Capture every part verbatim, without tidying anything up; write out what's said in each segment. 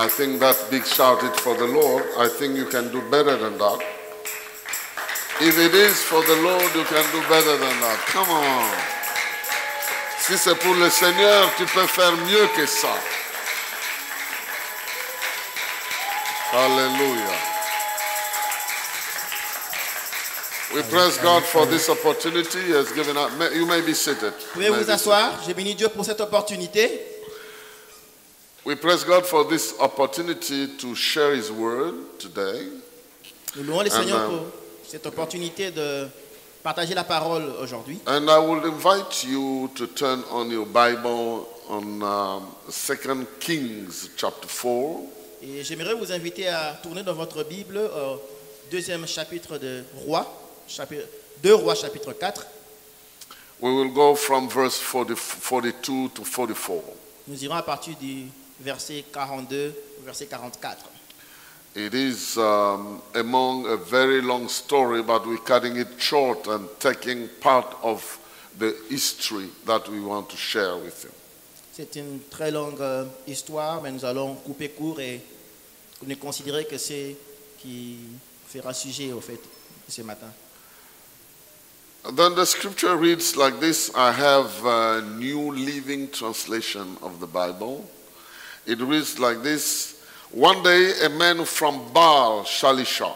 I think that big shout it for the Lord. I think you can do better than that. If it is for the Lord, you can do better than that. Come on. Si c'est pour le Seigneur, tu peux faire mieux que ça. Hallelujah. We praise God for this opportunity He has given us. You may be seated. Pouvez vous asseoir. Je bénis Dieu pour cette opportunité. We praise God for this opportunity to share His word today. Nous louons le And, Seigneur um, pour cette opportunité de partager la parole aujourd'hui. And I will invite you to turn on your Bible on um, Second Kings chapter four. Et j'aimerais vous inviter à tourner dans votre Bible au deuxième chapitre de Rois, chapitre, deux Rois chapitre quatre. We will go from verse forty, forty-two to forty-four. Nous irons à partir du verset quarante-deux au verset quarante-quatre. It is um, among a very long story, but we're cutting it short and taking part of the history that we want to share with you. C'est une très longue euh, histoire, mais nous allons couper court et nous considérer que c'est qui fera sujet au fait ce matin. Then the scripture reads like this. I have a New Living Translation of the Bible. It reads like this. One day a man from Baal Shalisha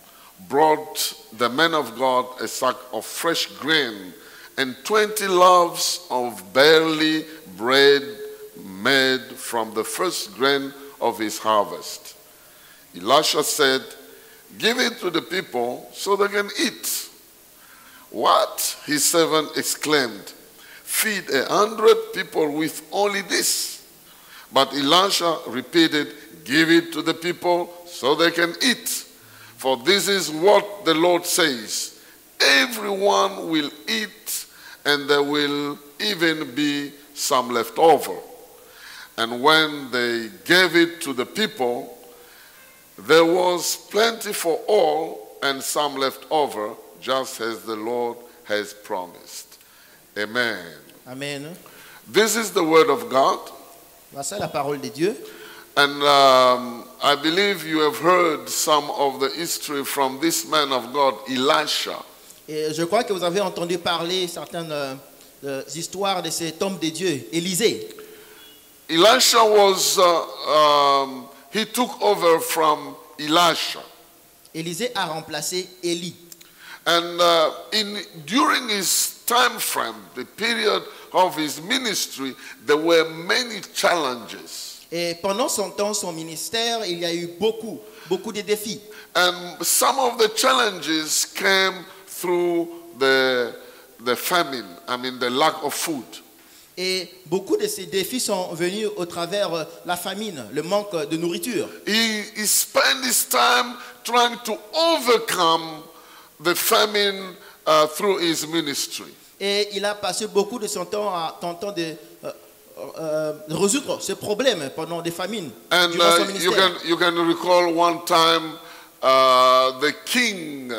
brought the man of God a sack of fresh grain and twenty loaves of barley bread made from the first grain of his harvest. Elisha said, "Give it to the people so they can eat." "What?" his servant exclaimed. "Feed a hundred people with only this." But Elisha repeated, "Give it to the people so they can eat. For this is what the Lord says, everyone will eat, and there will even be some left over." And when they gave it to the people, there was plenty for all, and some left over, just as the Lord has promised. Amen. Amen. This is the word of God. Voici la parole de Dieu. And um, I believe you have heard some of the history from this man of God, Elisha. Et je crois que vous avez entendu parler certaines euh, euh, histoires de cet homme de Dieu, Élisée. Elisha was, uh, um, he took over from Elisha. Élisée a remplacé Élie. And uh, in, during his time frame, the period of his ministry, there were many challenges. Et pendant son temps, son ministère, il y a eu beaucoup, beaucoup de défis. And some of the challenges came through the, the famine, I mean the lack of food. Et beaucoup de ces défis sont venus au travers euh, la famine, le manque de nourriture. He, he spent his time trying to overcome the famine uh, through his ministry. Et il a passé beaucoup de son temps à tentant de euh, euh, résoudre ce problème pendant des famines. And durant son uh, you, ministère. can, you can recall one time uh, the king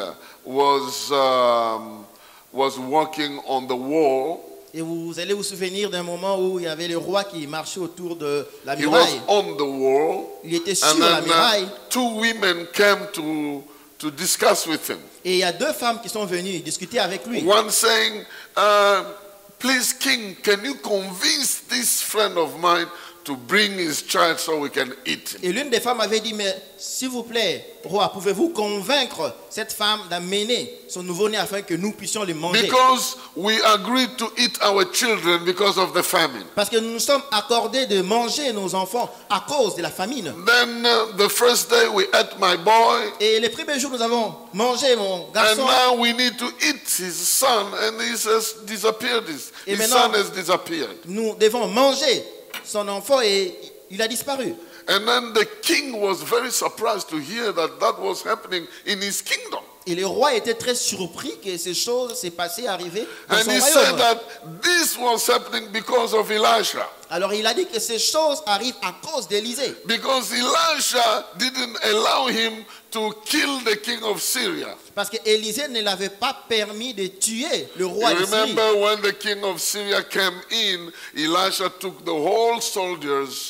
was, um, was walking on the wall. Et vous allez vous souvenir d'un moment où il y avait le roi qui marchait autour de la He was muraille. on the wall. Il était sur And la then muraille. uh, two women came to, to discuss with him. Et il y a deux femmes qui sont venues discuter avec lui. One saying, uh, "Please, king, can you convince this friend of mine to bring his child so we can eat him?" Et l'une des femmes avait dit, mais s'il vous plaît, roi, pouvez-vous convaincre cette femme d'amener son nouveau-né afin que nous puissions le manger? Because we agreed to eat our children because of the famine. Parce que nous nous sommes accordés de manger nos enfants à cause de la famine. Then uh, the first day we ate my boy, Et les premiers jours, nous avons mangé mon and garçon. now we need to eat his son, and he has disappeared. His, Et his maintenant- son has disappeared. Nous devons manger son enfant et il a disparu. And then the king was very surprised to hear that that was happening in his kingdom. Et le roi était très surpris que ces choses s'est passées, arrivées dans And son he said royaume. that this was happening because of Elisha. Alors il a dit que ces choses arrivent à cause d'Élisée. Because Elisha didn't allow him to kill the king of Syria. Parce que Élisée ne l'avait pas permis de tuer le roi You de Syrie. remember when the king of Syria came in, Elisha took the whole soldiers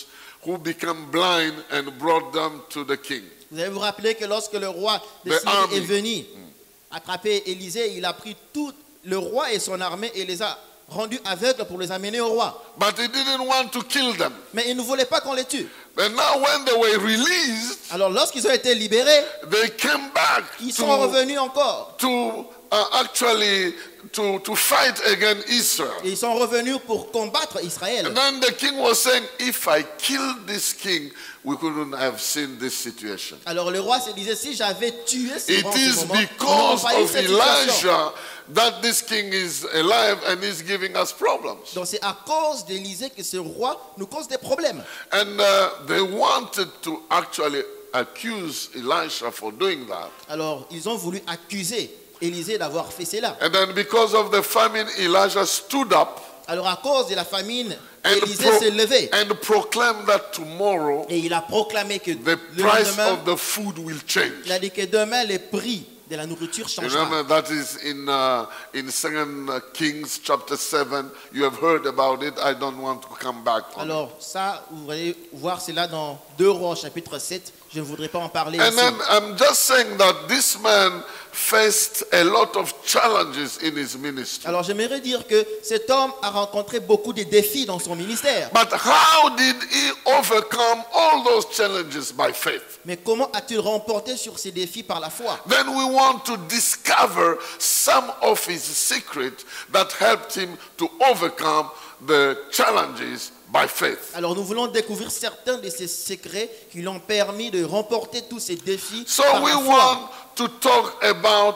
who became blind and brought them to the king. Vous allez vous rappeler que lorsque le roi de The Syrie army. est venu attraper Élisée, il a pris tout le roi et son armée et les a rendus aveugles pour les amener au roi. But he didn't want to kill them. Mais il ne voulait pas qu'on les tue. But now when they were released, Alors lorsqu'ils ont été libérés, they came back ils sont to, revenus encore. to uh, actually to, to fight against Israel. Et ils sont revenus pour combattre Israël. And then the king was saying, if I killed this king, we couldn't have seen this situation. Alors le roi se disait, si j'avais tué ce It roi en ce is moment, on n'aurait because pas eu of cette situation. Elijah that this king is alive and is giving us problems. Donc c'est à cause d'Élisée que ce roi nous cause des problèmes. And uh, they wanted to actually accuse Elisha for doing that. Alors ils ont voulu accuser Élisée d'avoir fait cela. And then because of the famine, Elijah stood up Alors à cause de la famine, and, Élisée pro- s'est levé and proclaimed that tomorrow et il a proclamé que the le price lendemain, of the food will change. il a dit que demain les prix de la nourriture changera. Remember that is in uh, in Second Kings chapter seven. You have heard about it. I don't want to come back on it. Alors ça, vous allez voir cela dans deux Rois chapitre sept. Je ne voudrais pas en parler And ici. then I'm just saying that this man faced a lot of challenges in his ministry. Alors j'aimerais dire que cet homme a rencontré beaucoup de défis dans son ministère. But how did he overcome all those challenges by faith? Mais comment a-t-il remporté sur ces défis par la foi? Then we want to discover some of his secrets that helped him to overcome the challenges by faith. Alors nous voulons découvrir certains de ces secrets qui lui ont permis de remporter tous ces défis So par we la foi. want to talk about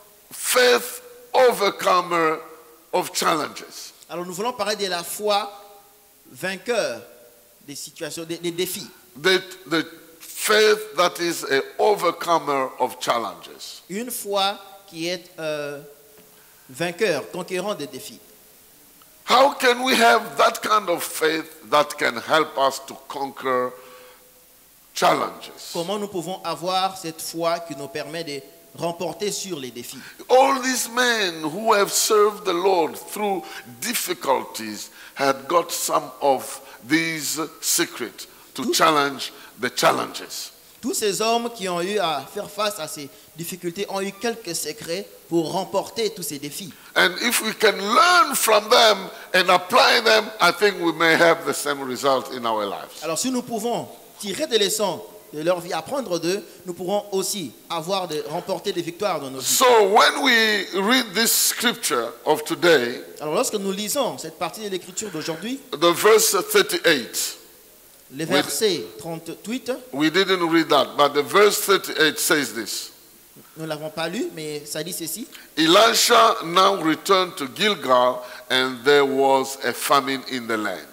faith overcomer of challenges. Alors nous voulons parler de la foi vainqueur des situations, des, des défis. The, the faith that is a overcomer of challenges. Une foi qui est euh, vainqueur, conquérant des défis. How can we have that kind of faith that can help us to conquer challenges? Comment nous pouvons avoir cette foi qui nous permet de remporter sur les défis? All these men who have served the Lord through difficulties had got some of these secrets to challenge the challenges. Tous ces hommes qui ont eu à faire face à ces difficultés ont eu quelques secrets pour remporter tous ces défis. And if we can learn from them and apply them, I think we may have the same result in our lives. Alors si nous pouvons tirer des leçons de leur vie, apprendre d'eux, nous pourrons aussi avoir de remporter des victoires dans nos vies. So when we read this scripture of today, Alors lorsque nous lisons cette partie de l'écriture d'aujourd'hui, the verse thirty-eight, le verset trente-huit, we didn't read that, but the verse thirty-eight says this. nous ne l'avons pas lu, mais ça dit ceci. Elisha now returned to Gilgal, and there was a famine in the land.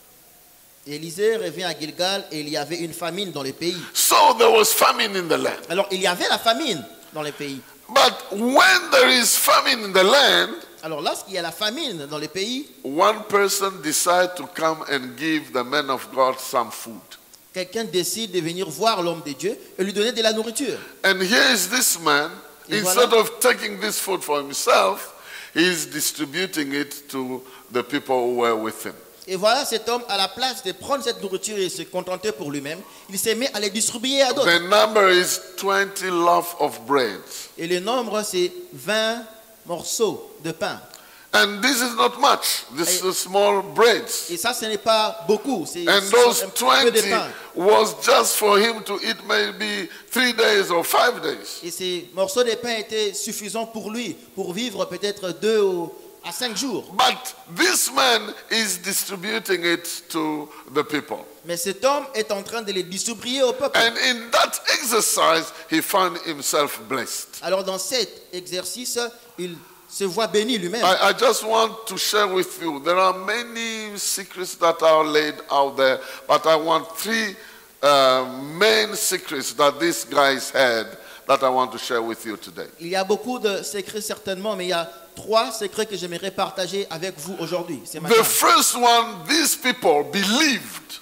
Élisée revient à Gilgal et il y avait une famine dans le pays. So there was famine in the land. Alors il y avait la famine dans le pays. But when there is famine in the land, Alors lorsqu'il y a la famine dans le pays, one person decides to come and give the men of God some food. quelqu'un décide de venir voir l'homme de Dieu et lui donner de la nourriture. And here is this man, Et instead voilà. of taking this food for himself, he is distributing it to the people who were with him. Et voilà cet homme, à la place de prendre cette nourriture et se contenter pour lui-même, il s'est mis à les distribuer à d'autres. The number is twenty loaves of bread. Et le nombre, c'est vingt morceaux de pain. And this is not much. This is small breads. Et ça, ce n'est pas beaucoup. C'est And ce those sont un peu de twenty pain. was just for him to eat maybe three days or five days. Et ces morceaux de pain étaient suffisants pour lui, pour vivre peut-être deux ou à cinq jours. But this man is distributing it to the people. Mais cet homme est en train de les distribuer au peuple. And in that exercise, he found himself blessed. Alors dans cet exercice, il se voit béni lui-même. I, I just want to share with you, there are many secrets that are laid out there, but I want three uh, main secrets that these guys had that I want to share with you today. Il y a beaucoup de secrets certainement, mais il y a trois secrets que j'aimerais partager avec vous aujourd'hui. Ce matin. The first one, these people believed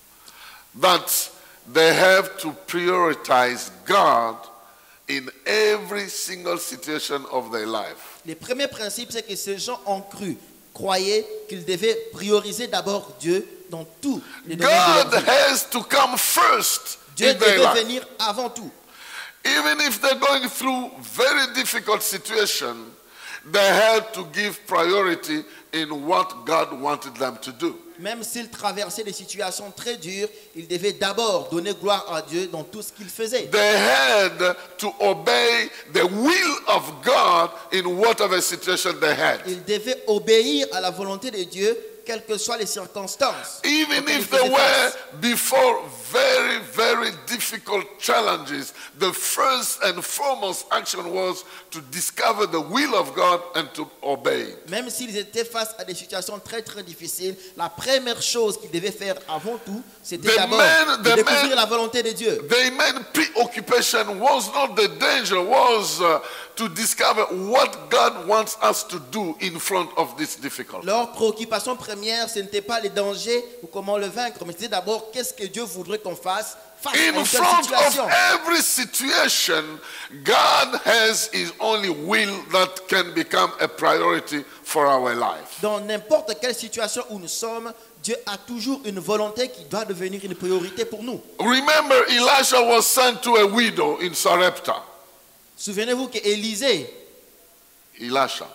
that they have to prioritize God in every single situation of their life. Le premier principe, c'est que ces gens ont cru, croyaient qu'ils devaient prioriser d'abord Dieu dans dans tout les domaines de God leur vie. has to come first Dieu in their devait life. venir avant tout. Even if they're going through very difficult situation, they had to give priority in what God wanted them to do. Même s'ils traversaient des situations très dures, ils devaient d'abord donner gloire à Dieu dans tout ce qu'ils faisaient. They had to obey the will of God in whatever situation they had. Ils devaient obéir à la volonté de Dieu, quelles que soient les circonstances. Even auxquelles if ils they faisaient were face. before very, very difficult challenges, the first and foremost action was to discover the will of God and to obey it. Même s'ils étaient face à des situations très très difficiles, la première chose qu'ils devaient faire avant tout, c'était The d'abord man- de the découvrir man- la volonté de Dieu. The main preoccupation was not the danger, was uh, to discover what God wants us to do in front of this difficulty. Leur préoccupation première, ce n'était pas les dangers ou comment le vaincre, mais c'était d'abord qu'est-ce que Dieu voudrait qu'on fasse face à In une telle front situation. of every situation, God has His only will that can become a priority for our life. Dans n'importe quelle situation où nous sommes, Dieu a toujours une volonté qui doit devenir une priorité pour nous. Remember, Elisha was sent to a widow in Sarepta. Souvenez-vous qu'Élisée, Elisha,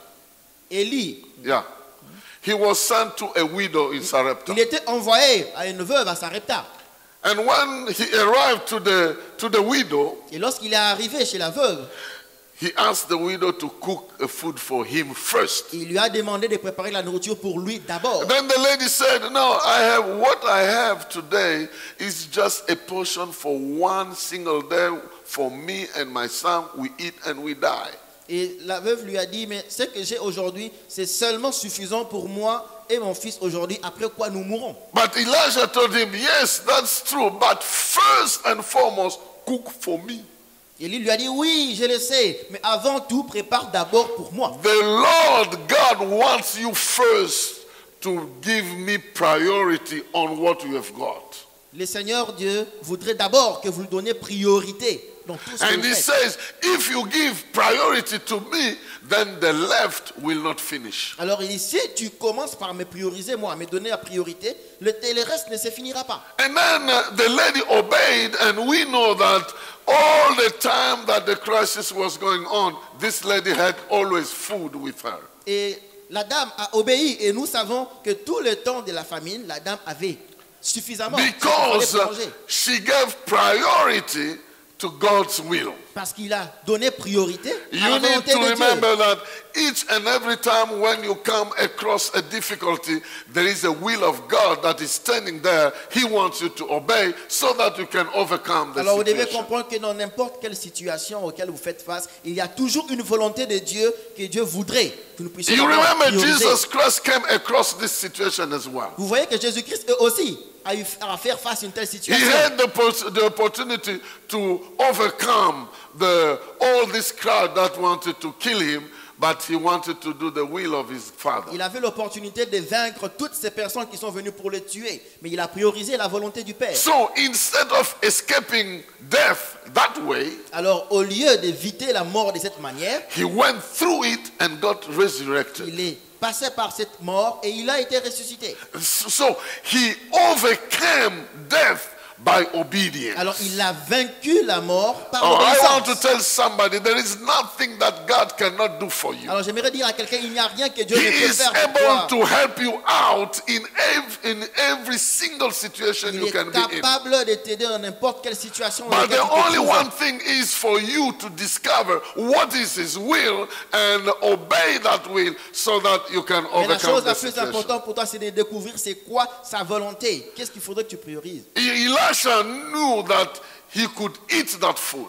Élie, yeah. He was sent to a widow in Sarepta. il était envoyé à une veuve à Sarepta. And when he arrived to the, to the widow, Et lorsqu'il est arrivé chez la veuve, he asked the widow to cook a food for him first. il lui a demandé de préparer la nourriture pour lui d'abord. Then the lady said, no, I have, what I have today is just a portion for one single day for me and my son. We eat and we die. Et la veuve lui a dit, mais ce que j'ai aujourd'hui, c'est seulement suffisant pour moi et mon fils aujourd'hui, après quoi nous mourrons. But Elijah told him, yes, that's true, but first and foremost, cook for me. Et lui lui a dit, oui, je le sais, mais avant tout, prépare d'abord pour moi. The Lord God wants you first to give me priority on what you have got. Le Seigneur Dieu voudrait d'abord que vous lui donniez priorité dans tout ce que And vous he faites. says, if you give priority to me, then the left will not finish. Alors il dit, si tu commences par me prioriser moi, me donner la priorité, le, le reste ne se finira pas. And then uh, the lady obeyed, and we know that all the time that the crisis was going on, this lady had always food with her. Et la dame a obéi et nous savons que tout le temps de la famine, la dame avait suffisamment ce qu'il fallait Because pour uh, manger. she gave priority to God's will. Parce qu'il a donné priorité à You la need volonté to de Dieu. remember that each and every time when you come across a difficulty, there is a will of God that is standing there. He wants you to obey so that you can overcome the Alors vous devez situation. comprendre que dans n'importe quelle situation auquel vous faites face, il y a toujours une volonté de Dieu que Dieu voudrait que nous puissions You d'abord remember prioriser. Jesus Christ came across this situation as well. Vous voyez que Jésus-Christ eux aussi a eu à faire face à une telle He situation. had the, pos- the opportunity to overcome the, all this crowd that wanted to kill him, but he wanted to do the will of his Father. Il avait l'opportunité de vaincre toutes ces personnes qui sont venues pour le tuer, mais il a priorisé la volonté du Père. So instead of escaping death that way, Alors au lieu d'éviter la mort de cette manière, he went through it and got resurrected. il est passé par cette mort et il a été ressuscité. So he overcame death by obedience. Alors il a vaincu la mort par Oh, I want to l'obéissance. tell somebody there is nothing that God cannot do for you. Alors j'aimerais dire à quelqu'un, il n'y a rien que Dieu He ne peut is faire pour able toi. to help you out in every, in every single situation Il you est can be in. capable de t'aider dans n'importe quelle situation. dans But laquelle the tu te only trouves. one thing is for you to discover what is His will and obey that will so that you can Mais la overcome chose the la plus situation. importante pour toi, c'est de découvrir c'est quoi sa volonté. Qu'est-ce qu'il faudrait que tu priorises. Elisha knew that he could eat that food.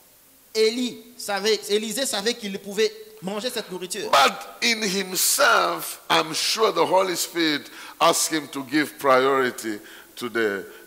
Élie savait, Élisée savait qu'il pouvait manger cette nourriture. But in himself, I'm sure the Holy Spirit asked him to give priority to the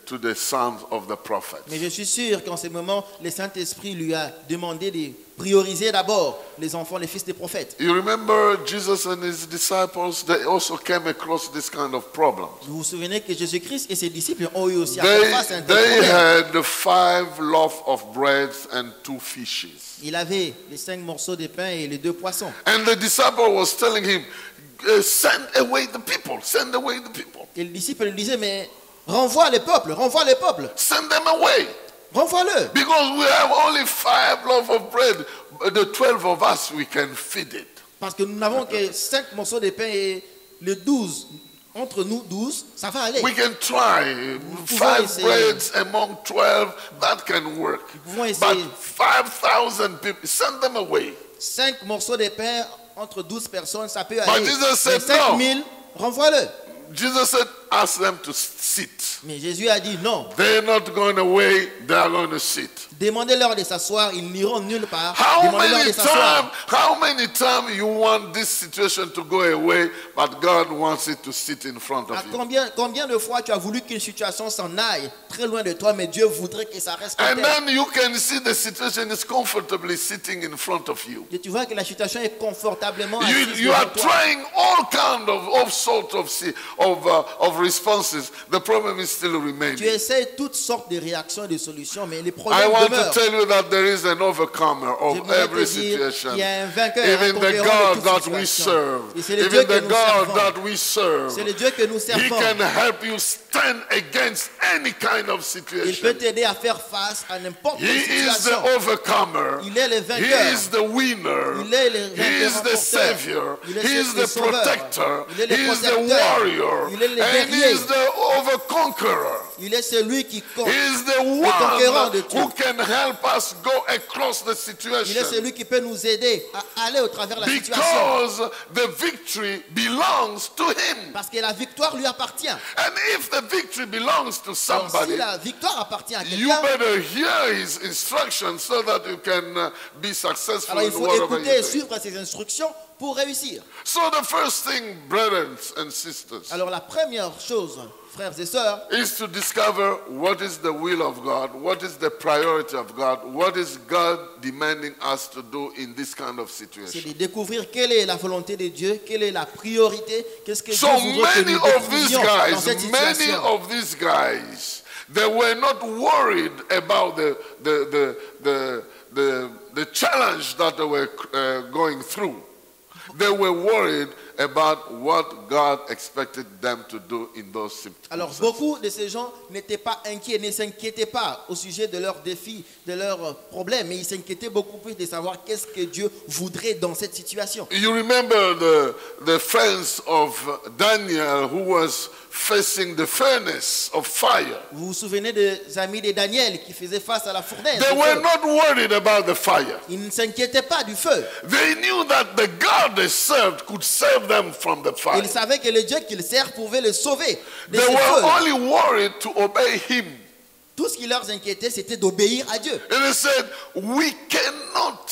to the sons of the prophets. Mais je suis sûr qu'en ce moment, le Saint-Esprit lui a demandé de prioriser d'abord les enfants, les fils des prophètes. You remember Jesus and his disciples, they also came across this kind of problem. Vous vous souvenez que Jésus-Christ et ses disciples ont eu aussi à They, faire face à un tel they problème. had the five loaves of bread and two fishes. Il avait les cinq morceaux de pain et les deux poissons. And the disciple was telling him, "Uh, send away the people, send away the people. Et le disciple lui disait, mais renvoie les peuples, renvoie les peuples, Send them away. renvoie-le. Because we have only five loaves of bread. The twelve of us, we can feed it. Parce que nous n'avons que cinq morceaux de pain et les douze, entre nous douze, ça va aller. We can try. pouvons Five essayer. breads among twelve, that can work. pouvons But essayer. five thousand people, send them away. Cinq morceaux de pain entre douze personnes, ça peut But aller. Jesus said Mais cinq mille, renvoie-le. Jesus said, ask them to sit. Mais Jésus a dit non. They're not going away, they're going to sit. Demandez-leur de s'asseoir, ils n'iront nulle part. How Demandez-leur many de s'asseoir. times, how many times you want this situation to go away, but God wants it to sit in front À of you? combien, combien de fois tu as voulu qu'une situation s'en aille très loin de toi, mais Dieu voudrait que ça reste comme And tel. then you can see the situation is comfortably sitting in front of you. Et tu vois que la situation est confortablement You, assise you are devant toi. trying all kind of all sorts of si- of uh, of responses. The problem is still Tu remaining. essaies toutes sortes de réactions et de solutions, mais les I problèmes want to demeurent. tell you that there is an overcomer of J'aimerais every te dire situation. qu'il y a un vainqueur, un Even the conquérant de God toute that we situation. serve, Et c'est le Dieu even que the nous God servons. that we serve, C'est le Dieu que nous He servons. can help you stand against any kind of Il peut situation. t'aider à faire face à n'importe quelle He is the situation. overcomer. Il est le He vainqueur. is the winner. Il est le He vainqueur is the remporteur. savior. Il est He is le the sauveur. protector. Il est le He is the protecteur. warrior. Il est le And he guerrier. is the overconqueror. Il est celui qui compte. He is the conquérant one de tout. who can help us go across the Il est situation. celui qui peut nous aider à aller au travers de la situation. Because the victory belongs to him. Parce que la victoire lui appartient. And if the victory belongs to Alors, si somebody, la victoire appartient à you quelqu'un, better hear his instructions so that you can uh, be successful alors il in faut whatever écouter you et do. suivre ses instructions pour réussir. So the first thing, brothers and sisters, Alors la première chose, frères et sœurs, is to discover what is the will of God, what is the priority of God, what is God demanding us to do in this kind of c'est situation. de découvrir quelle est la volonté de Dieu, quelle est la priorité, qu'est-ce que So Dieu voudrait que many nous of these découvrions dans guys, cette many situation. of these guys, they were not worried about the the the the the, the challenge that they were uh, going through. They were worried about what God expected them to do in those Alors circumstances. beaucoup de ces gens n'étaient pas inquiets, ne s'inquiétaient pas au sujet de leurs défis, de leurs problèmes, mais ils s'inquiétaient beaucoup plus de savoir qu'est-ce que Dieu voudrait dans cette situation. You remember the the friends of Daniel who was facing the furnace of fire. Vous vous souvenez des amis de Daniel qui faisaient face à la fournaise They du were feu. not worried about the fire. Ils ne s'inquiétaient pas du feu. They knew that the God they served could save them from the fire. Ils savaient que le Dieu qu'ils servent pouvait les sauver de They ce were feu. only worried to obey him. Tout ce qui leur inquiétait, c'était d'obéir à Dieu. And they said, we cannot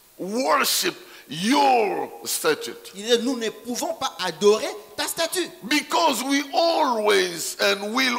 worship your statute Ils disaient, nous ne pouvons pas adorer ta statue. because we always and will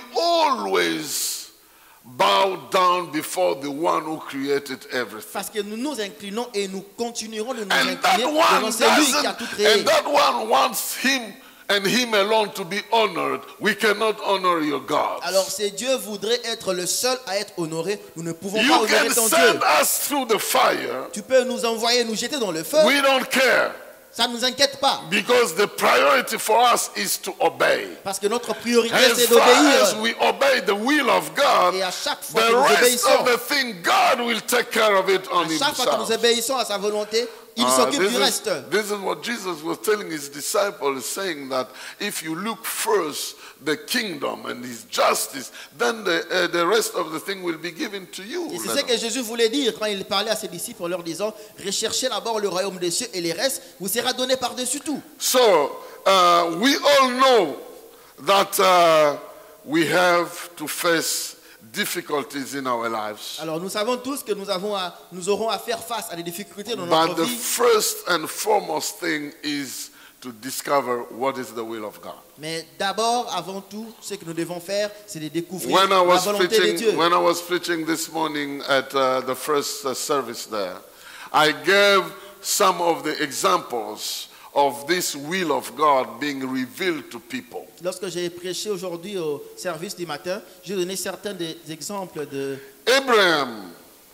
always bow down before the one who created everything. Parce que nous nous inclinons et nous continuerons de nous And that incliner devant one celui qui a doesn't, tout créé. and that one wants him and him alone to be honored. We cannot honor your God. Alors si Dieu voudrait être le seul à être honoré, nous ne pouvons pas You honorer can ton send Dieu. us through the fire. Tu peux nous envoyer, nous jeter dans le feu. We don't care Ça ne nous inquiète pas. because the priority for us is to obey. Parce que notre priorité, As c'est far as d'obéir. we obey the will of God, Et à chaque fois que the nous rest obéissons, of the thing, God will take care of it on à chaque fois que nous himself. obéissons à sa volonté, il Uh, s'occupe this, du is, reste. this is what Jesus was telling his disciples, saying that if you look first the kingdom and his justice, then the, uh, the rest of the thing will be given to you. Et c'est ce que Jésus voulait dire quand il parlait à ses disciples en leur disant, recherchez d'abord le royaume des cieux et les restes vous sera donné par-dessus tout. So uh, we all know that uh, we have to face difficulties in our lives. Alors nous savons tous que nous, avons à, nous aurons à faire face à des difficultés dans notre But the vie. first and foremost thing is to discover what is the will of God. Mais d'abord, avant tout, ce que nous devons faire, c'est de découvrir When I la was volonté de Dieu. preaching, when I was preaching this morning at uh, the first uh, service there, I gave some of the examples of this will of God being revealed to people. Lorsque j'ai prêché aujourd'hui au service du matin, j'ai donné certains des exemples de... Abraham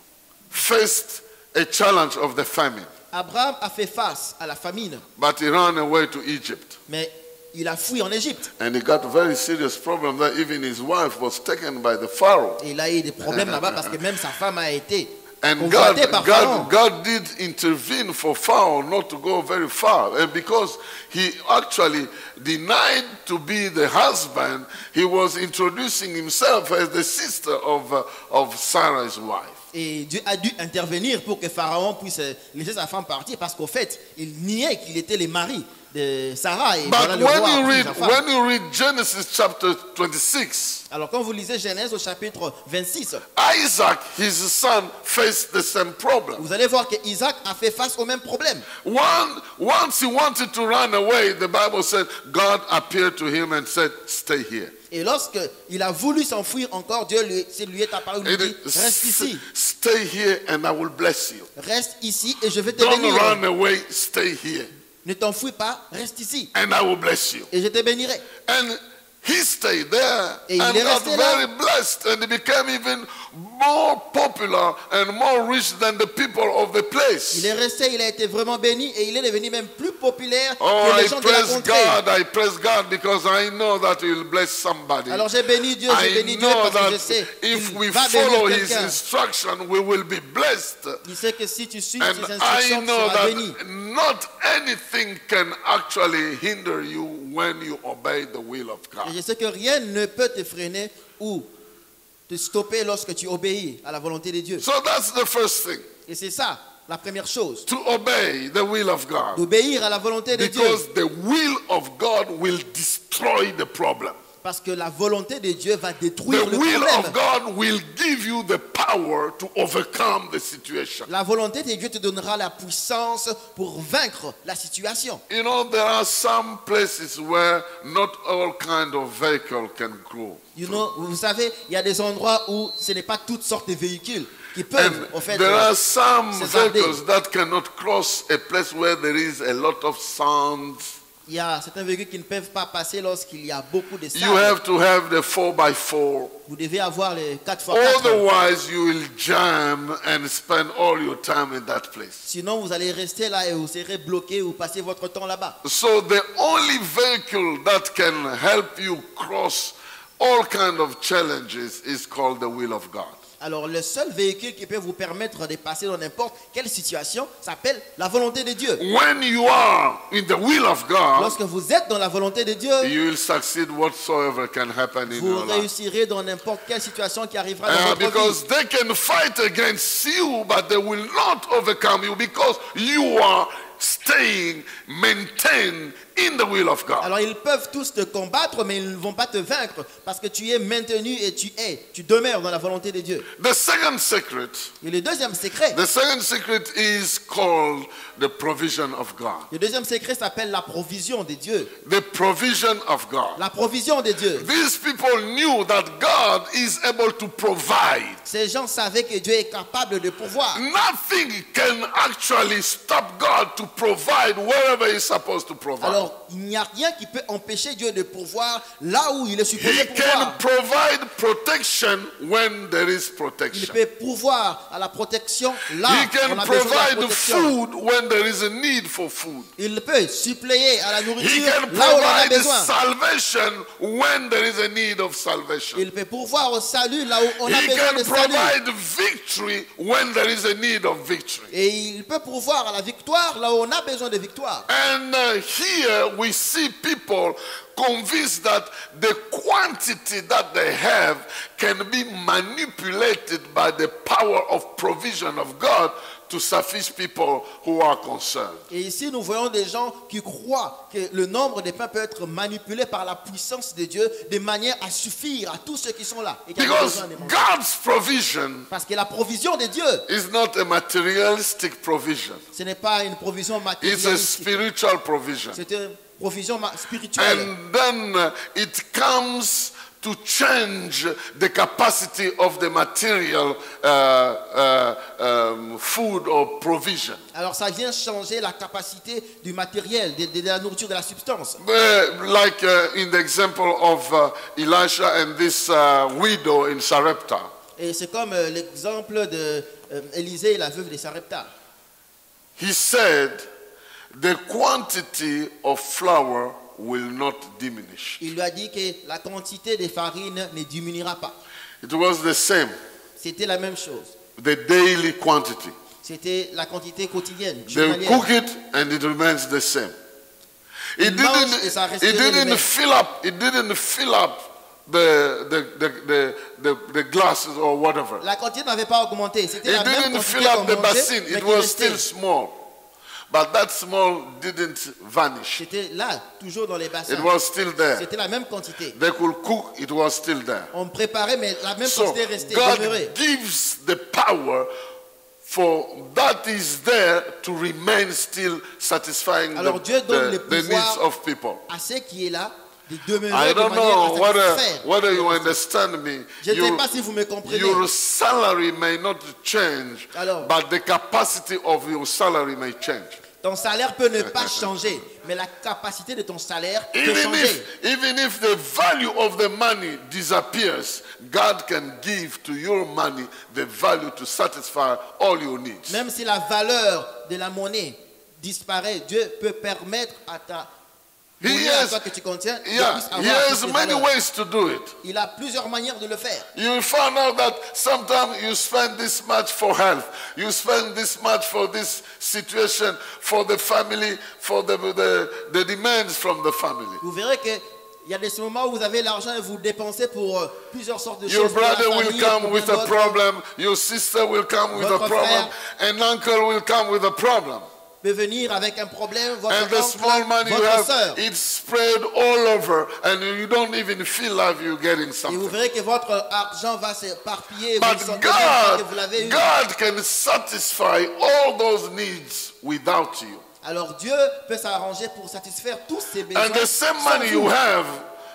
faced a challenge of the famine, Abraham a fait face à la famine, but he ran away to Egypt. mais il a fui en Égypte. And he got a very serious problem that even his wife was taken by the Pharaoh. Et il a eu des problèmes là-bas parce que même sa femme a été And convoitée God, par Pharaon. God, God did intervene for Pharaoh not to go very far. And because he actually denied to be the husband, he was introducing himself as the sister of, uh, of Sarah's wife. Et Dieu a dû intervenir pour que Pharaon puisse laisser sa femme partir parce qu'au fait, il niait qu'il était le mari de Sarah. Et But voilà le when roi a you pris read sa femme. when you read Genesis chapter twenty-six, Alors quand vous lisez Genèse au chapitre vingt-six, Isaac, his son, faced the same problem. vous allez voir que Isaac a fait face au même problème. One, once he wanted to run away, the Bible said God appeared to him and said, "Stay here." Et lorsque il a voulu s'enfuir encore, Dieu lui, lui est apparu et lui dit, It is, reste ici, Stay here and I will bless you. reste ici et je vais te Don't bénir. run away, stay here Ne t'enfuis pas, reste ici and I will bless you. et je te bénirai. And he stayed there Et il and est got resté là. very blessed, and he became even more popular and more rich than the people of the place. Il est resté, il a été vraiment béni et il est devenu même plus populaire Oh, que I les gens de la praise contrée. God, I praise God because I know that he will bless somebody. Alors j'ai béni Dieu, j'ai I béni Dieu know parce que je that sais if qu'il we va follow bénir his quelqu'un. instruction, we will be blessed. Il sait que si tu suis And ses I instructions, tu know seras béni. that not anything can actually hinder you when you obey the will of Et God. je sais que rien ne peut te freiner ou te stopper lorsque tu obéis à la volonté de Dieu. So that's the first thing, Et c'est ça, la première chose. to obey the will of God. D'obéir à la volonté de Dieu. Because the will of God will destroy the problem. Parce que la volonté de Dieu va détruire The le will problème. of God will give you the power to overcome the situation. La volonté de Dieu te donnera la puissance pour vaincre la situation. You know, there are some places where not all kind of vehicle can grow. You know, vous savez, il y a des endroits où ce n'est pas toutes sortes de véhicules qui peuvent, And en fait, there euh, are some s'évader. vehicles that cannot cross a place where there is a lot of sounds. Il y a certains véhicules qui ne peuvent pas passer lorsqu'il y a beaucoup de You sable. have to have the four by four. Vous devez avoir les quatre fois quatre. Otherwise, you will jam and spend all your time in that place. Sinon, vous allez rester là et vous serez bloqué ou passer votre temps là-bas. So the only vehicle that can help you cross all kind of challenges is called the will of God. Alors, le seul véhicule qui peut vous permettre de passer dans n'importe quelle situation s'appelle la volonté de Dieu. When you are in the will of God, Lorsque vous êtes dans la volonté de Dieu, you will succeed whatsoever can happen in vous your life. réussirez dans n'importe quelle situation qui arrivera dans Uh, votre because vie. they can fight against you, but they will not overcome you because you are staying, maintained in the will of God. Alors, ils peuvent tous te combattre, mais ils ne vont pas te vaincre parce que tu es maintenu et tu es, tu demeures dans la volonté de Dieu. The second secret, Et le deuxième secret, the second secret is called the provision of God. le deuxième secret s'appelle la provision de Dieu. The provision of God. La provision de Dieu. These people knew that God is able to provide. Ces gens savaient que Dieu est capable de pouvoir. Nothing can actually stop God to provide wherever He's supposed to provide. Alors, il n'y a rien qui peut empêcher Dieu de pouvoir là où il est supposé He can pouvoir. provide protection when there is Il protection. peut pouvoir à la protection là He où on can a besoin de la provide protection. food when there is a need for food. Il peut suppléer à la He nourriture can là où on en a provide besoin. salvation when there is a need of salvation. Il peut pourvoir au salut là où on a He besoin can de salut. provide victory when there is a need of victory. Et il peut pourvoir à la victoire là où on a besoin de victoire. And uh, here we see people convinced that the quantity that they have can be manipulated by the power of provision of God to suffice people who are concerned. Et ici, nous voyons des gens qui croient que le nombre des pains peut être manipulé par la puissance de Dieu de manière à suffire à tous ceux qui sont là. Et qui ont Because besoin de manger. God's provision Parce que la provision de Dieu, is not a materialistic provision. ce n'est pas une provision It's a matérielle. spiritual provision. C'est une provision ma- spirituelle. And then uh, it comes to change the capacity of the material uh, uh, um, food or provision. Alors ça vient changer la capacité du matériel, de, de la nourriture, de la substance. Uh, like uh, in the example of uh, Elisha and this uh, widow in Sarepta. Et c'est comme euh, l'exemple de euh, Élisée et la veuve de Sarepta. He said, the quantity of flour will not diminish. Il lui a dit que la quantité de farine ne diminuera pas. It was the same, C'était la même chose. the daily quantity. C'était la quantité quotidienne, They journalière. cook it and it remains the same. It Ils mangent didn't, et ça it resterait le didn't même. fill up, it didn't fill up the, the, the, the, the, the glasses or whatever. La quantité n'avait pas augmenté. C'était la It même didn't quantité fill qu'on up the mangeait, basin, mais it qui was restait. still small. But that small didn't vanish. C'était là, toujours dans les It bassins. was still there. C'était la même quantité. They could cook, it was still there. On préparait, mais la même So quantité restait, God demeurait. gives the power for that is there to remain still satisfying Alors the, Dieu donne the- le the pouvoir needs of people. à ce qui est là de demeurer I de don't manière know à whether, satisfaire. whether you understand me. Je ne sais Your, pas si vous me comprenez. your salary may not change, Alors- but the capacity of your salary may change. Ton salaire peut ne pas changer, mais la capacité de ton salaire peut Even changer. if, even if the value of the money disappears, God can give to your money the value to satisfy all your needs. Même si la valeur de la monnaie disparaît, Dieu peut permettre à ta He monnaie à has, toi que tu contiens de yeah, plus he avoir has toutes ces many valeurs. ways to do it. Il a plusieurs manières de le faire. You will find out that sometimes you spend this much for health, you spend this much for this situation, for the family, for the, the, the demands from the family. Vous verrez que il y a des moments où vous avez l'argent et vous dépensez pour euh, plusieurs sortes de Your choses. pour la brother will famille, come pour with bien a d'autres. problem, your sister will come with a Votre problem, and uncle will come with a problem. Peut venir avec un problème, votre And the small oncle, money you votre have, soeur. it's spread all over, and you don't even feel like you're getting Et vous something. verrez que votre argent va s'éparpiller. Vous But ne sentez même pas que God, vous l'avez eu. God can satisfy all those needs without you. Alors Dieu peut s'arranger pour satisfaire tous ces besoins. And the same sans money vous. you have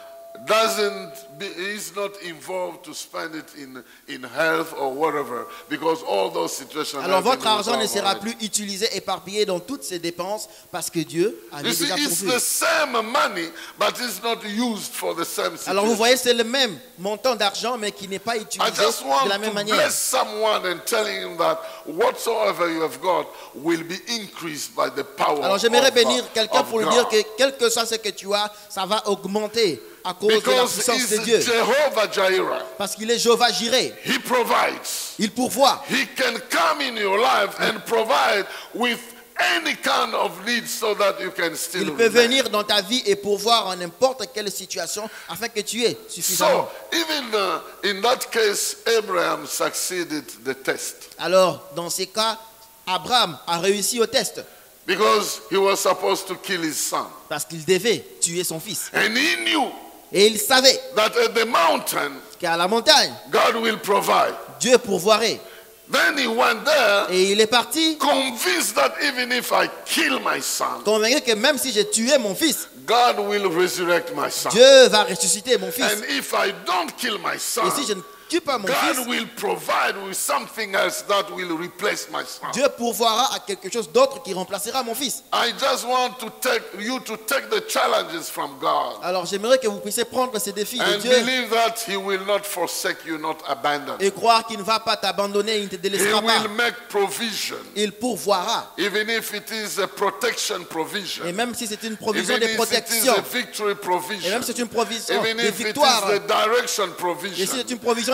doesn't be, is not involved to spend it in, in health or whatever, because all those situations Alors have been votre argent ne resolved sera already. plus utilisé, éparpillé dans toutes ces dépenses parce que Dieu You avait see, déjà it's pourvu. the same money, but it's not used for the same situation. Alors vous voyez, c'est le même montant d'argent, mais qui n'est pas I utilisé just want de la to même manière. bless someone and telling him that whatsoever you have got will be increased by the power Alors j'aimerais of, bénir uh, quelqu'un of pour lui God. dire que quel que soit ce que tu as, ça va augmenter à cause de la Because puissance de he's Dieu. Jehovah Jireh. Parce qu'il est Jéhovah Jireh. He provides. Il pourvoit. He can come in your life and provide with any kind of need so that you can still Il peut remain. venir dans ta vie et pourvoir en n'importe quelle situation afin que tu aies So, suffisamment. even uh, in that case, Abraham succeeded the test Alors, dans ces cas, Abraham a réussi au test because he was supposed to kill his son. parce qu'il devait tuer son fils. And he knew Et il savait that at the mountain, qu'à la montagne, God will provide. Dieu pourvoirait. Then he went there, Et il est parti convinced that even if I kill my son, convaincu que même si j'ai tué mon fils, God will resurrect my son. Dieu va ressusciter mon fils. And if I don't kill my son, Et si je ne tue pas mon God fils, will provide with something else that will replace my son. Dieu pourvoira à quelque chose d'autre qui remplacera mon fils. I just want to take you to take the challenges from God Alors j'aimerais que vous puissiez prendre ces défis de and Dieu believe that He will not forsake you, not abandon you. et croire qu'il ne va pas t'abandonner, il ne te He délaissera pas. will make provision, Il pourvoira. even if it is a protection provision, Et même si c'est une provision even de if it is protection, a victory et provision, même si c'est une provision even de if it is victoire, the direction et si provision, c'est une provision de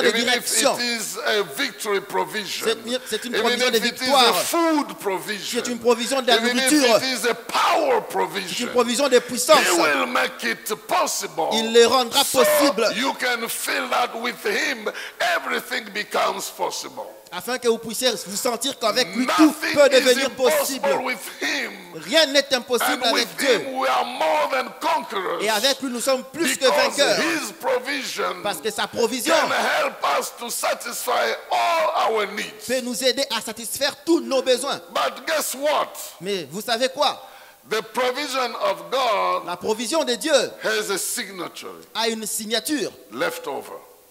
de even if direction. it is a victory provision, C'est une- c'est une even provision de if it is a victoire. food provision, C'est une provision de la even if nourriture. it is a power C'est une provision, provision de puissance. He will make it possible. Il le rendra so possible. you can feel that with Him, everything becomes possible. Afin que vous puissiez vous sentir qu'avec lui, tout Nothing peut is devenir possible. impossible with Him. Rien n'est impossible And avec with Dieu. Him, we are more than conquerors. Et avec lui, nous sommes plus que Because vainqueurs. His provision Parce que sa provision can help us to satisfy all our needs. peut nous aider à satisfaire tous nos besoins. But guess what? Mais vous savez quoi? The provision of God La provision de Dieu has a signature, a une signature. leftover.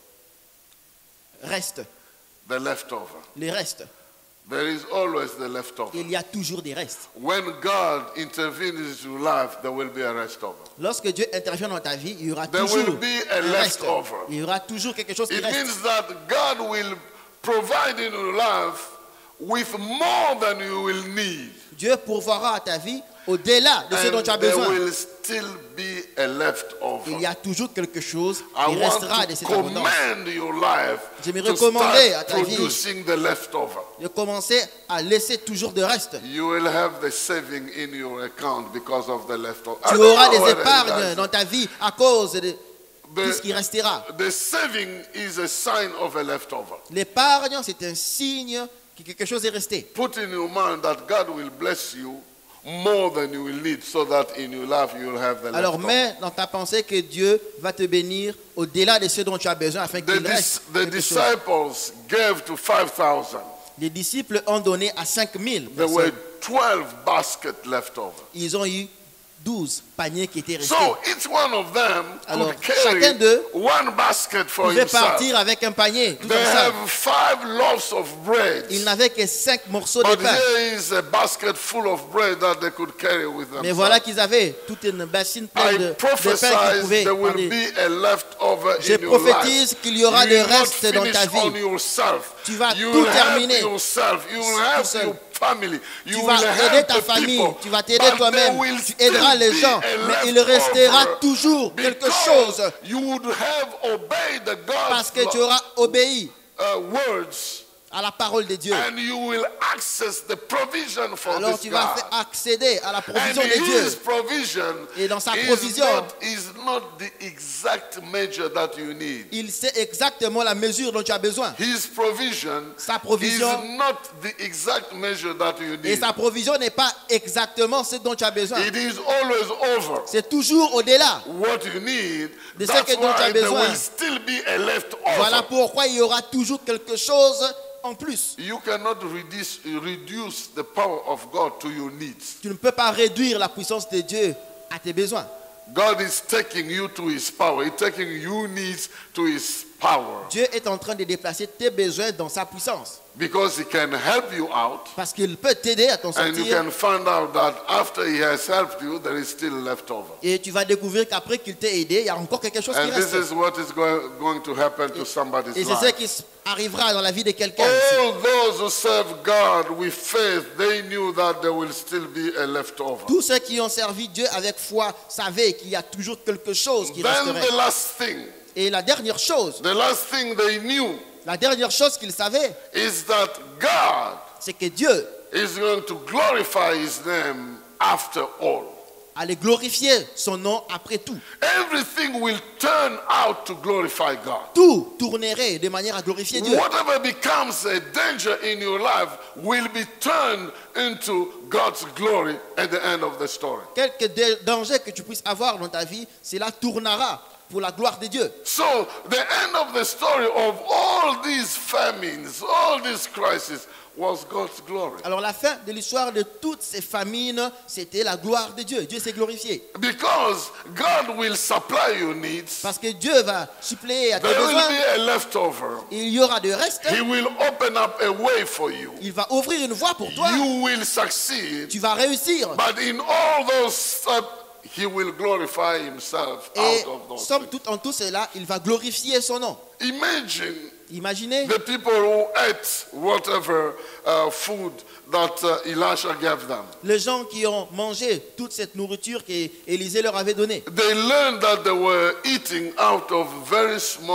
Reste. The leftover. Les restes. There is always the leftover. Il y a toujours des restes. When God intervenes in your life, there will be a leftover. Lorsque Dieu intervient dans ta vie, il y aura There toujours will be a un reste. leftover. Il y aura toujours quelque chose qui It reste. means that God will provide in your life with more than you will need. Dieu pourvoira à ta vie au-delà de ce dont tu as And there besoin. will still be a leftover. Il y a toujours quelque chose I qui want restera de to cette abondance. command your life J'aimerais to recommander start à ta vie producing the leftover. de commencer à laisser toujours de reste. You will have the saving in your account because of the leftover. I Tu don't auras know des whether épargnes it dans ta vie à cause de tout ce The, qui restera. the saving is a sign of a leftover. L'épargne, c'est un signe que quelque chose est resté. Put in your mind that God will bless you more than you will need, so that in your life you will have the Alors leftover. mets dans ta pensée que Dieu va te bénir au-delà de ce dont tu as besoin afin The, qu'il dis- reste the quelque chose. disciples gave to five thousand. Les disciples ont donné à cinq mille There were personnes. twelve baskets left over. Ils ont eu douze paniers qui étaient restés. So each one of them Alors, could carry chacun d'eux one basket for Ils pouvaient himself. partir avec un panier, tout They comme ça. have five loaves of bread. Ils n'avaient que cinq morceaux de But pain. here is a basket full of bread that they could carry with Mais themselves. voilà qu'ils avaient toute une bassine pleine de, I de pain qu'ils prophesy pouvaient there will prendre. be a leftover Je in your life. prophétise qu'il y aura You des will not restes dans ta finish on vie. yourself. Tu vas You tout will terminer. help yourself. You will Tout help seul. your family. You Tu will vas aider help ta the famille, people. tu vas t'aider But toi-même, there will tu aideras still les be gens, a mais il restera leftover toujours quelque because chose you would have obeyed the parce God's que tu auras obéi uh, words, à la parole de Dieu. and you will access the provision for Alors this tu vas God. faire accéder à la And provision de his Dieu. provision Et dans sa is provision, not, is not the exact measure that you need. Il sait exactement la mesure dont tu as besoin. His provision Sa is provision not the exact measure that you et need. sa provision n'est pas exactement ce dont tu as besoin. It is always over C'est toujours au-delà. what you need. De ce That's que dont tu as why there besoin. will still be a leftover. Voilà pourquoi il y aura toujours quelque chose en plus. You cannot reduce, reduce the power of God to your needs. Tu ne peux pas réduire la puissance de Dieu à tes besoins. God is taking you to his power. He's taking your needs to his power. Dieu est en train de déplacer tes besoins dans sa puissance. Because he can help you out. Parce qu'il peut t'aider à t'en And you sortir. can find out that after he has helped you, there is still leftover. Et tu vas découvrir qu'après qu'il t'ait aidé, il y a encore quelque chose qui And this reste. is what is going, going to happen to somebody's Et c'est ce life. qui arrivera dans la vie de quelqu'un ici. All those who serve God with faith, they knew that there will still be a leftover. Tous ceux qui ont servi Dieu avec foi savaient qu'il y a toujours quelque chose qui Then resterait. the last thing, Et la dernière chose, the last thing they knew la dernière chose qu'ils savaient, is that God c'est que Dieu is going to glorify his name after all. allait glorifier son nom après tout. Everything will turn out to glorify God. Tout tournerait de manière à glorifier Dieu. Whatever becomes a danger in your life will be turned into God's glory at the end of the story. Quelque dé- danger que tu puisses avoir dans ta vie, cela tournera pour la gloire de Dieu. So the end of the story of all these famines, all these crises, was God's glory. Alors la fin de l'histoire de toutes ces famines, c'était la gloire de Dieu. Dieu s'est glorifié. Because God will supply your needs. Parce que Dieu va suppléer à tes There will besoins. be a leftover. Il y aura de reste. He will open up a way for you. Il va ouvrir une voie pour toi. You will succeed. Tu vas réussir. But in all those steps, he will glorify himself Et out of those somme things. toute en tout cela, il va glorifier son nom. Imagine Imaginez the people who ate whatever uh, food that uh, Elisha gave them. les gens qui ont mangé toute cette nourriture qu'Élisée leur avait donnée. They learned that they were eating out of very small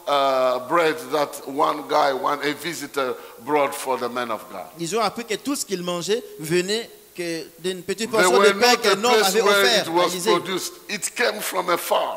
uh, bread that one guy, one a visitor brought for the man of God. Ils ont appris que tout ce qu'ils mangeaient venait que d'une petite They portion de were pain not qu'un a homme place avait where offert it à was Élisée. produced. It came from afar.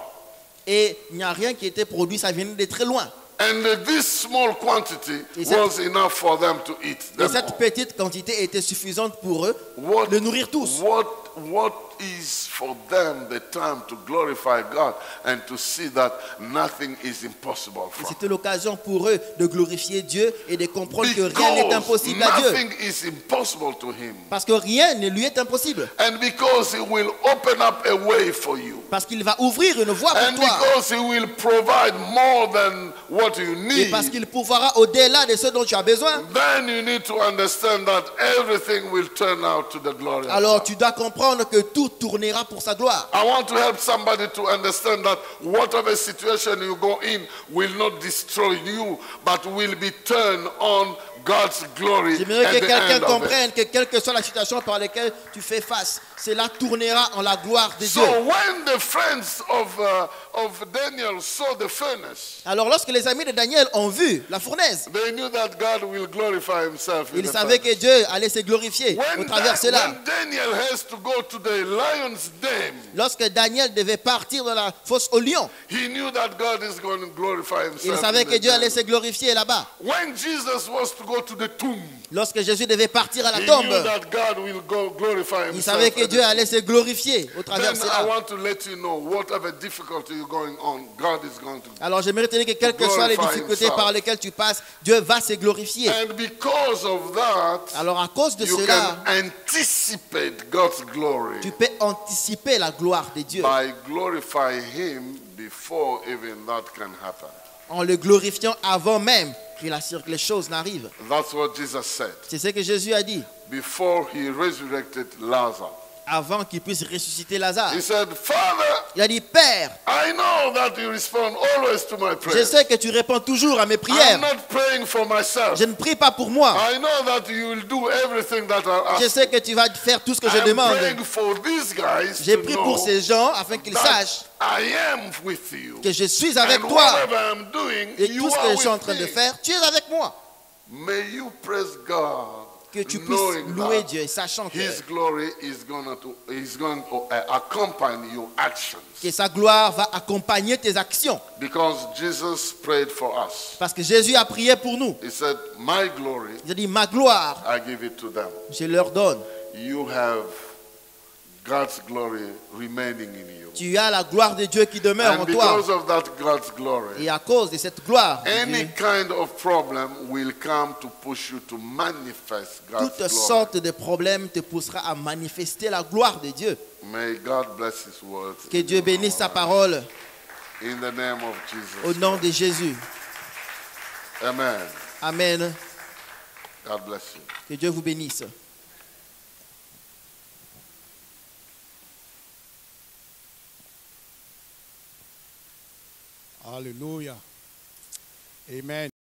Et il n'y a rien qui était produit, ça venait de très loin. And uh, this small quantity Et cette- was enough for them to eat. Et them cette all. petite quantité était suffisante pour eux What, de nourrir tous. what, what is for them the time to glorify God and to see that nothing is impossible Et for them? c'était l'occasion pour eux de glorifier Dieu et de comprendre que rien n'est Because impossible à Dieu. nothing is impossible to him. Parce que rien ne lui est impossible. And because he will open up a way for you. Parce qu'il va ouvrir une voie And pour toi. because he will provide more than what you Et need. parce qu'il pourvoira au-delà de ce dont tu as besoin. Then you need to understand that everything will turn out to the glory of Alors God. tu dois comprendre que tout tournera pour sa gloire. I want to help somebody to understand that whatever situation you go in will not destroy you, but will be turned on God's glory J'aimerais at que the quelqu'un end of it. comprenne que quelle que soit la situation par laquelle tu fais face, cela tournera en la gloire de So Dieu. when the friends of, uh, of Daniel saw the furnace, Alors lorsque les amis de Daniel ont vu la fournaise, they knew that God will glorify himself in ils the savaient furnace. que Dieu allait se glorifier au When, travers de Da- cela. when Daniel has to go to the lion's den, Lorsque Daniel devait partir dans la fosse au lion, he knew that God is going to glorify il himself. savait in que the Dieu allait den. se glorifier là-bas. When Jesus was to go to the tomb, Lorsque Jésus devait partir à la he tombe, knew that God will go glorify il himself. savait que at Dieu the allait se glorifier au travers Then de I cela. want to let you know whatever difficulty you're going on, God is going to. Alors j'aimerais te dire que quelles que soient les glorify difficultés himself. par lesquelles tu passes, Dieu va se glorifier. And because of that, Alors à cause de you cela, can anticipate God's glory tu peux anticiper la gloire de Dieu by glorifying Him before even that can happen. en le glorifiant avant même que la- que les choses n'arrivent. That's what Jesus said C'est ce que Jésus a dit before He resurrected Lazarus. avant qu'il puisse ressusciter Lazare. He said, Father, Il a dit, Père, I know that you respond always to my je prayers. sais que tu réponds toujours à mes I'm prières. not praying for myself. Je ne prie pas pour moi. I know that you will do everything that I Je ask. sais que tu vas faire tout ce que je I'm demande. praying for these guys J'ai to prié know pour ces gens afin qu'ils that sachent I am with you. que je suis avec And toi. whatever I'm doing, Et you tout ce are que je suis en with train de me. faire, tu es avec moi. May you praise God, Que tu puisses knowing louer that Dieu, sachant que, His glory is going to is going to uh, accompany your actions. que sa gloire va accompagner tes actions. Because Jesus prayed for us. Parce que Jésus a prié pour nous. He said, "My glory, Il a dit, ma gloire, I give it to them. je leur donne. You have God's glory remaining in you." Tu as la gloire de Dieu qui demeure And en toi. because of that God's glory, Et à cause de cette gloire, de any Dieu, kind of problem will come to push you to manifest God's toute glory. sorte de problèmes te poussera à manifester la gloire de Dieu. May God bless His words. Que Dieu bénisse sa parole In the name of au Jesus. nom de Jésus. Amen. Amen. God bless you. Que Dieu vous bénisse. Hallelujah. Amen.